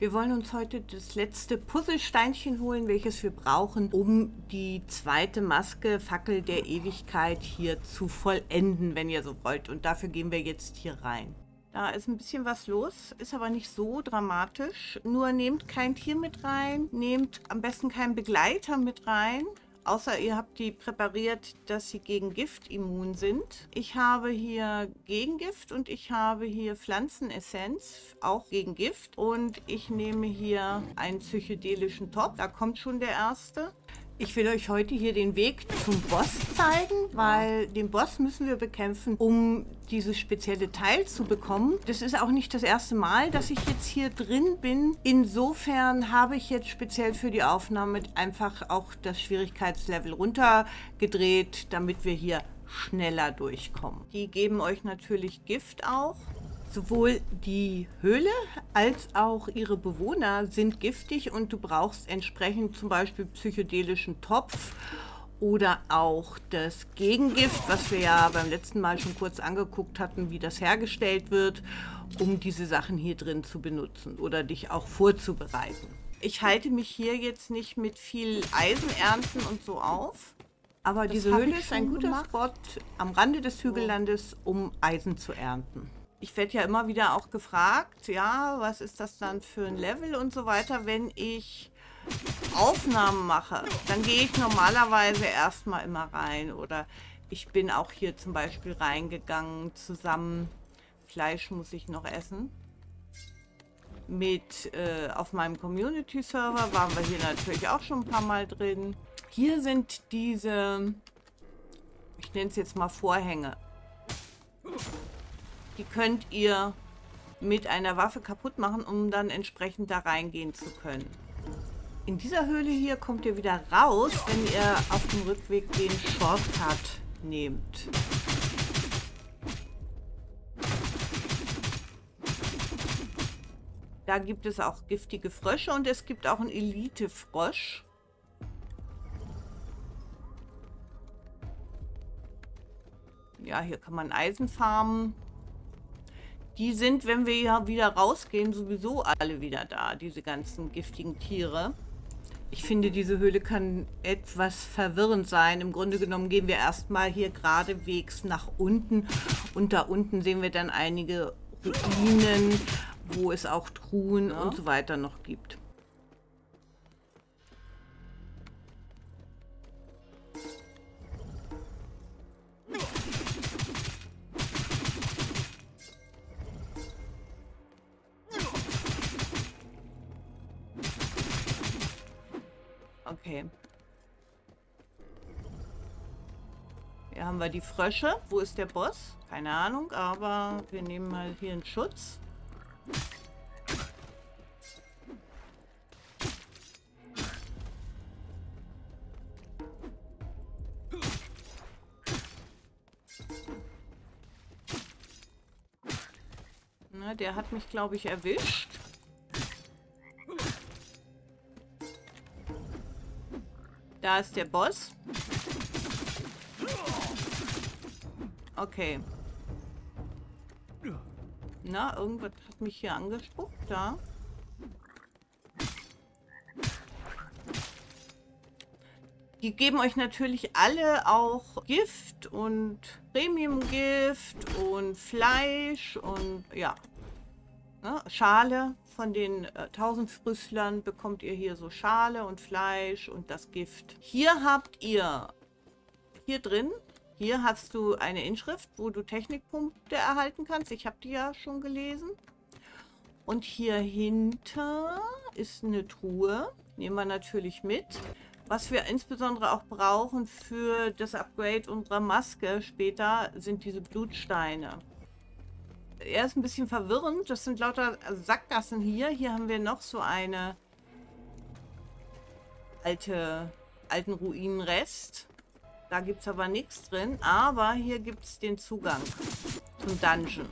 Wir wollen uns heute das letzte Puzzlesteinchen holen, welches wir brauchen, um die zweite Maske Fackel der Ewigkeit hier zu vollenden, wenn ihr so wollt. Und dafür gehen wir jetzt hier rein. Da ist ein bisschen was los, ist aber nicht so dramatisch. Nur nehmt kein Tier mit rein, nehmt am besten keinen Begleiter mit rein. Außer ihr habt die präpariert, dass sie gegen Gift immun sind. Ich habe hier Gegengift und ich habe hier Pflanzenessenz, auch gegen Gift. Und ich nehme hier einen psychedelischen Topf. Da kommt schon der erste. Ich will euch heute hier den Weg zum Boss zeigen, weil den Boss müssen wir bekämpfen, um dieses spezielle Teil zu bekommen. Das ist auch nicht das erste Mal, dass ich jetzt hier drin bin. Insofern habe ich jetzt speziell für die Aufnahme einfach auch das Schwierigkeitslevel runtergedreht, damit wir hier schneller durchkommen. Die geben euch natürlich Gift auch. Sowohl die Höhle als auch ihre Bewohner sind giftig und du brauchst entsprechend zum Beispiel psychedelischen Topf oder auch das Gegengift, was wir ja beim letzten Mal schon kurz angeguckt hatten, wie das hergestellt wird, um diese Sachen hier drin zu benutzen oder dich auch vorzubereiten. Ich halte mich hier jetzt nicht mit viel Eisenernten und so auf, aber diese Höhle ist ein guter Spot am Rande des Hügellandes, um Eisen zu ernten. Ich werde ja immer wieder auch gefragt, ja, was ist das dann für ein Level und so weiter. Wenn ich Aufnahmen mache, dann gehe ich normalerweise erstmal immer rein. Oder ich bin auch hier zum Beispiel reingegangen zusammen. Fleisch muss ich noch essen. Auf meinem Community-Server waren wir hier natürlich auch schon ein paar Mal drin. Hier sind diese, ich nenne es jetzt mal Vorhänge. Die könnt ihr mit einer Waffe kaputt machen, um dann entsprechend da reingehen zu können. In dieser Höhle hier kommt ihr wieder raus, wenn ihr auf dem Rückweg den Shortcut nehmt. Da gibt es auch giftige Frösche und es gibt auch einen Elite-Frosch. Ja, hier kann man Eisen farmen. Die sind, wenn wir hier wieder rausgehen, sowieso alle wieder da, diese ganzen giftigen Tiere. Ich finde, diese Höhle kann etwas verwirrend sein. Im Grunde genommen gehen wir erstmal hier geradewegs nach unten. Und da unten sehen wir dann einige Ruinen, wo es auch Truhen und so weiter noch gibt. Okay. Hier haben wir die Frösche. Wo ist der Boss? Keine Ahnung, aber wir nehmen mal hier einen Schutz. Na, der hat mich, glaube ich, erwischt. Da ist der Boss. Okay. Na, irgendwas hat mich hier angespuckt. Da. Die geben euch natürlich alle auch Gift und Premium-Gift und Fleisch und ja. Ne, Schale. Von den 1000 Früsslern bekommt ihr hier so Schale und Fleisch und das Gift. Hier habt ihr, hier drin, hier hast du eine Inschrift, wo du Technikpunkte erhalten kannst. Ich habe die ja schon gelesen. Und hier hinter ist eine Truhe. Nehmen wir natürlich mit. Was wir insbesondere auch brauchen für das Upgrade unserer Maske später, sind diese Blutsteine. Er ist ein bisschen verwirrend. Das sind lauter Sackgassen hier. Hier haben wir noch so eine alten Ruinenrest. Da gibt es aber nichts drin. Aber hier gibt es den Zugang zum Dungeon.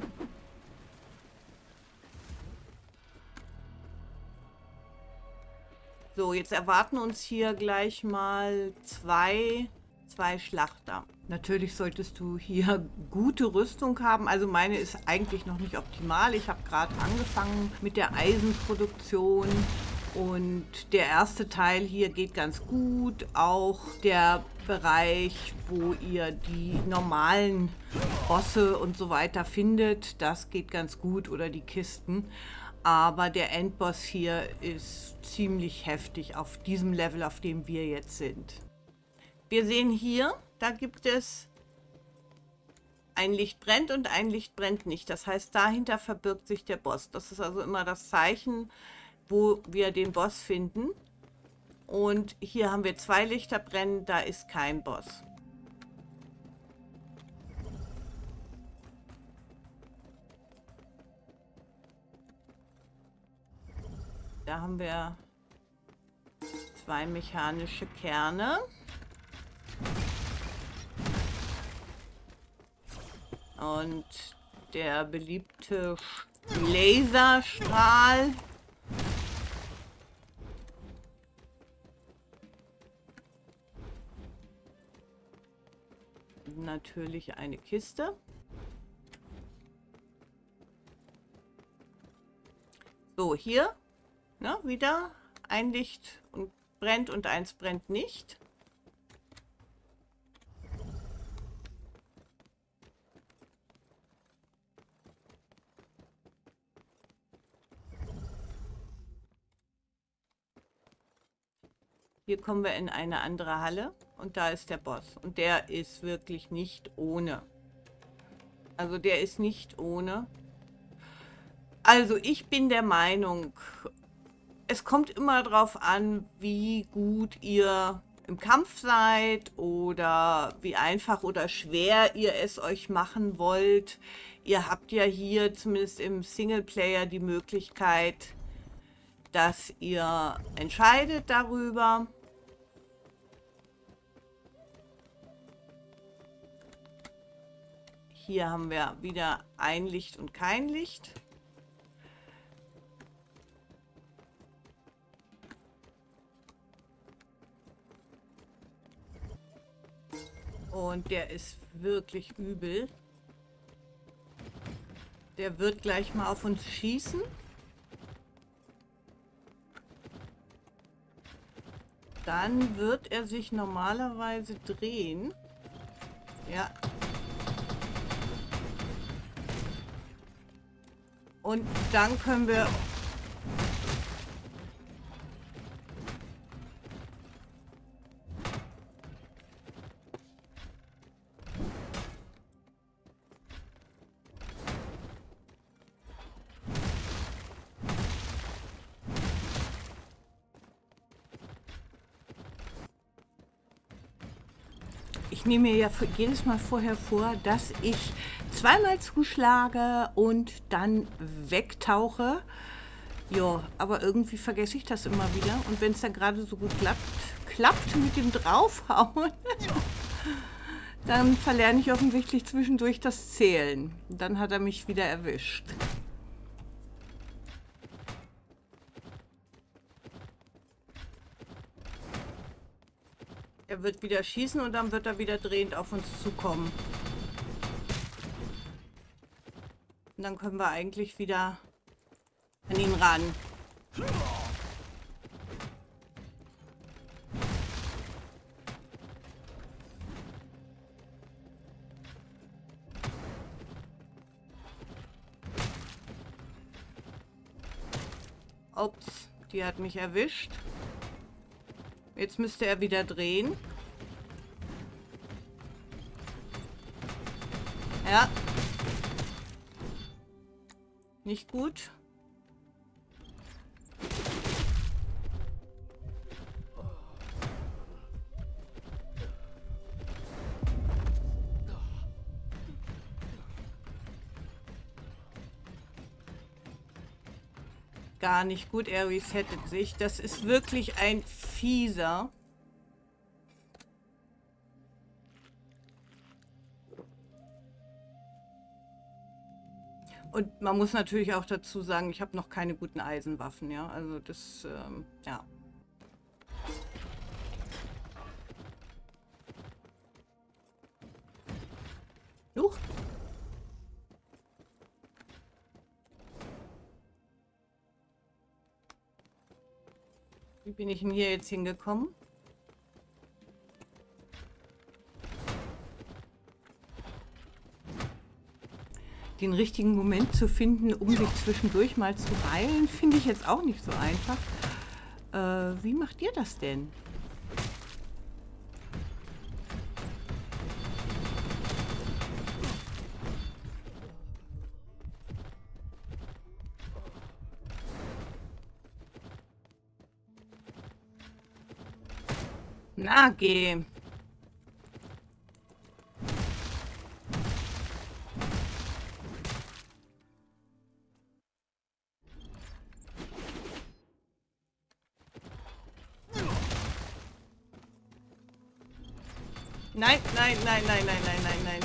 So, jetzt erwarten uns hier gleich mal zwei 2 Schlachter. Natürlich solltest du hier gute Rüstung haben. Also meine ist eigentlich noch nicht optimal. Ich habe gerade angefangen mit der Eisenproduktion. Und der erste Teil hier geht ganz gut. Auch der Bereich, wo ihr die normalen Bosse und so weiter findet, das geht ganz gut. Oder die Kisten. Aber der Endboss hier ist ziemlich heftig auf diesem Level, auf dem wir jetzt sind. Wir sehen hier, da gibt es ein Licht brennt und ein Licht brennt nicht. Das heißt, dahinter verbirgt sich der Boss. Das ist also immer das Zeichen, wo wir den Boss finden. Und hier haben wir 2 Lichter brennen, da ist kein Boss. Da haben wir 2 mechanische Kerne. Und der beliebte Laserstrahl. Natürlich eine Kiste. So, hier, ne, wieder ein Licht und brennt und eins brennt nicht. Hier kommen wir in eine andere Halle und da ist der Boss. Und der ist wirklich nicht ohne. Also der ist nicht ohne. Also ich bin der Meinung, es kommt immer darauf an, wie gut ihr im Kampf seid oder wie einfach oder schwer ihr es euch machen wollt. Ihr habt ja hier zumindest im Singleplayer die Möglichkeit, dass ihr entscheidet darüber. Hier haben wir wieder ein Licht und kein Licht. Und der ist wirklich übel. Der wird gleich mal auf uns schießen. Dann wird er sich normalerweise drehen. Ja. Und dann können wir... Ich nehme mir ja jedes Mal vorher vor, dass ich zweimal zuschlage und dann wegtauche. Ja, aber irgendwie vergesse ich das immer wieder. Und wenn es dann gerade so gut klappt mit dem Draufhauen, dann verlerne ich offensichtlich zwischendurch das Zählen. Dann hat er mich wieder erwischt. Er wird wieder schießen und dann wird er wieder drehend auf uns zukommen. Und dann können wir eigentlich wieder an ihn ran. Ups, die hat mich erwischt. Jetzt müsste er wieder drehen. Ja. Nicht gut. Gar nicht gut, er resettet sich. Das ist wirklich ein fieser. Und man muss natürlich auch dazu sagen, ich habe noch keine guten Eisenwaffen, ja. Also das, ja. Huch. Wie bin ich denn hier jetzt hingekommen? Den richtigen Moment zu finden, um sich zwischendurch mal zu heilen, finde ich jetzt auch nicht so einfach. Wie macht ihr das denn? Na, geh. Nein, nein, nein, nein, nein, nein, nein, nein.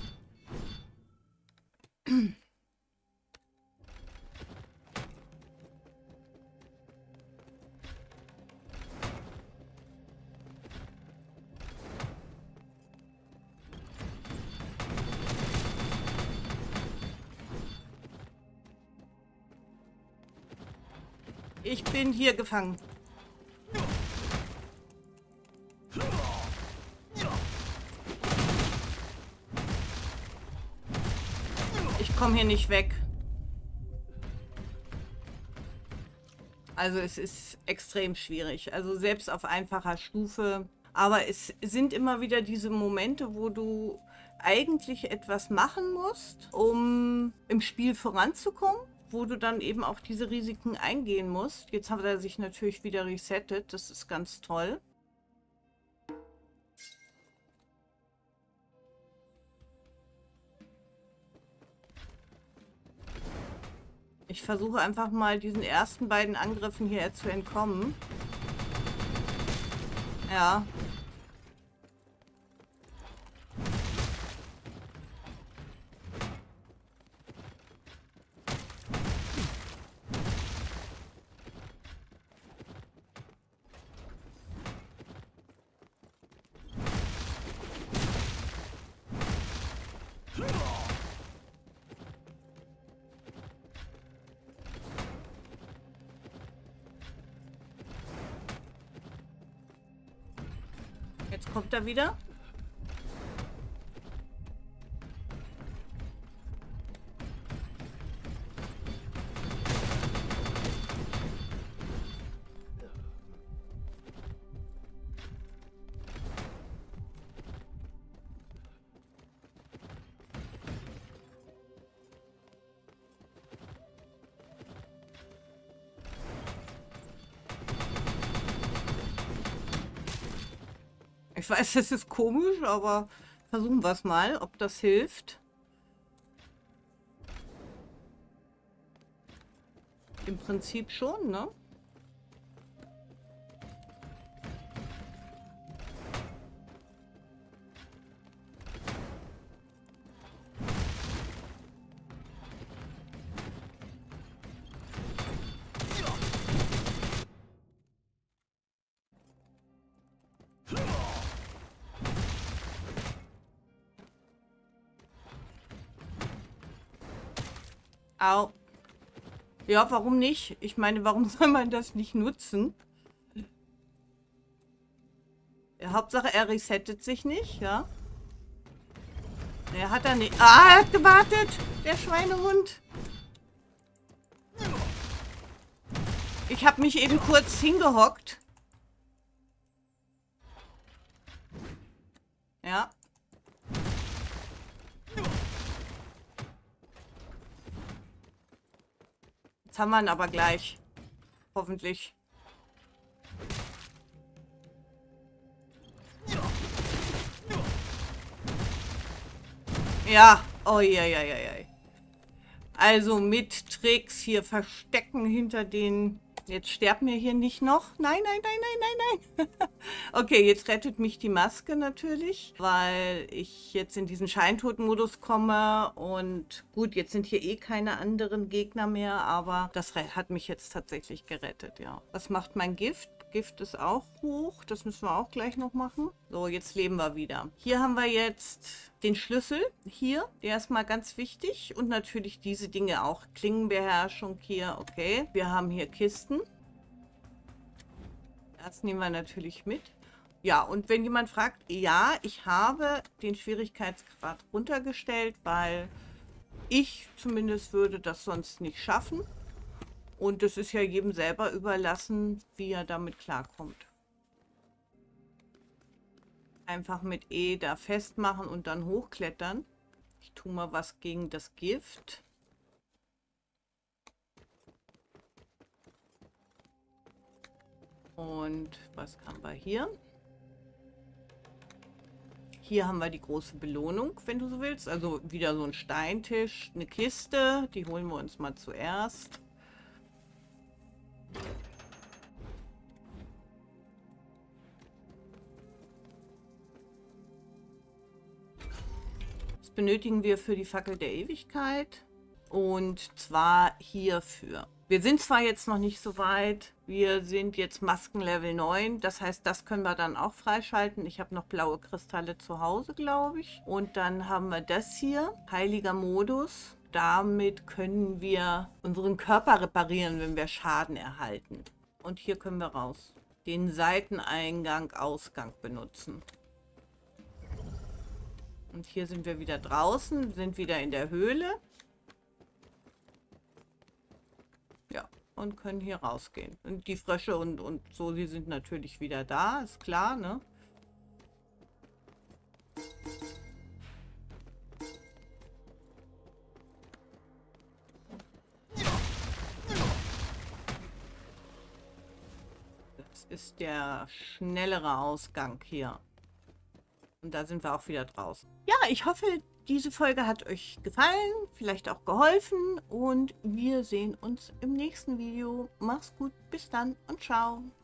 Ich bin hier gefangen. Ich komme hier nicht weg. Also es ist extrem schwierig. Also selbst auf einfacher Stufe. Aber es sind immer wieder diese Momente, wo du eigentlich etwas machen musst, um im Spiel voranzukommen, wo du dann eben auch diese Risiken eingehen musst. Jetzt hat er sich natürlich wieder resettet. Das ist ganz toll. Ich versuche einfach mal diesen ersten beiden Angriffen hier zu entkommen. Ja. Jetzt kommt er wieder. Ich weiß, das ist komisch, aber versuchen wir es mal, ob das hilft. Im Prinzip schon, ne? Au. Ja, warum nicht? Ich meine, warum soll man das nicht nutzen? Ja, Hauptsache, er resettet sich nicht, ja? Er hat da nicht... Ah, er hat gewartet! Der Schweinehund! Ich habe mich eben kurz hingehockt. Ja. Jetzt haben wir ihn aber gleich. Hoffentlich. Ja. Oh, ja, ja, ja, ja. Also mit Tricks hier verstecken hinter den... Jetzt sterben wir hier nicht noch. Nein, nein, nein, nein, nein, nein. Okay, jetzt rettet mich die Maske natürlich, weil ich jetzt in diesen Scheintod-Modus komme. Und gut, jetzt sind hier eh keine anderen Gegner mehr, aber das hat mich jetzt tatsächlich gerettet, ja. Was macht mein Gift? Gift ist auch hoch. Das müssen wir auch gleich noch machen. So, jetzt leben wir wieder. Hier haben wir jetzt den Schlüssel hier, der ist mal ganz wichtig. Und natürlich diese Dinge auch. Klingenbeherrschung hier, okay. Wir haben hier Kisten. Das nehmen wir natürlich mit. Ja, und wenn jemand fragt, ja, ich habe den Schwierigkeitsgrad runtergestellt, weil ich zumindest würde das sonst nicht schaffen. Und es ist ja jedem selber überlassen, wie er damit klarkommt. Einfach mit E da festmachen und dann hochklettern. Ich tue mal was gegen das Gift. Und was haben wir hier? Hier haben wir die große Belohnung, wenn du so willst. Also wieder so ein Steintisch, eine Kiste. Die holen wir uns mal zuerst. Das benötigen wir für die Fackel der Ewigkeit. Und zwar hierfür. Wir sind zwar jetzt noch nicht so weit. Wir sind jetzt Maskenlevel 9. Das heißt, das können wir dann auch freischalten. Ich habe noch blaue Kristalle zu Hause, glaube ich. Und dann haben wir das hier. Heiliger Modus. Damit können wir unseren Körper reparieren, wenn wir Schaden erhalten. Und hier können wir raus. Den Seiteneingang, Ausgang benutzen. Und hier sind wir wieder draußen, sind wieder in der Höhle. Ja, und können hier rausgehen. Und die Frösche und so, die sind natürlich wieder da, ist klar, ne? Das ist der schnellere Ausgang hier. Und da sind wir auch wieder draußen. Ja, ich hoffe, diese Folge hat euch gefallen, vielleicht auch geholfen. Und wir sehen uns im nächsten Video. Mach's gut, bis dann und ciao.